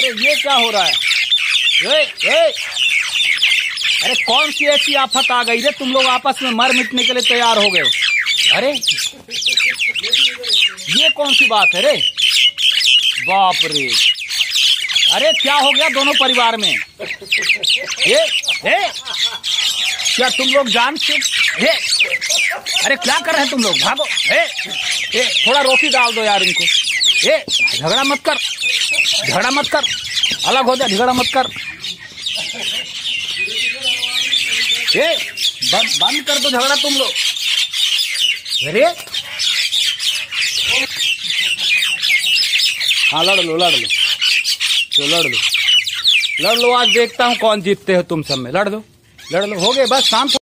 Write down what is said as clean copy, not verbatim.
अरे ये क्या हो रहा है? ए, अरे कौन सी ऐसी आफत आ गई रे, तुम लोग आपस में मर मिटने के लिए तैयार हो गए? अरे ये कौन सी बात है रे? बाप रे, अरे क्या हो गया दोनों परिवार में? क्या तुम लोग जानते? अरे क्या कर रहे हैं तुम लोग? भागो! थोड़ा रोटी डाल दो यार इनको। झगड़ा मत कर, झगड़ा मत कर, अलग हो जा, झगड़ा मत कर। बंद कर दो झगड़ा तुम लोग। अरे हाँ, लड़ लो लड़ लो, तो लड़ लो, आज देखता हूँ कौन जीतते हो तुम सब में। लड़ लो, हो गए, बस शांत।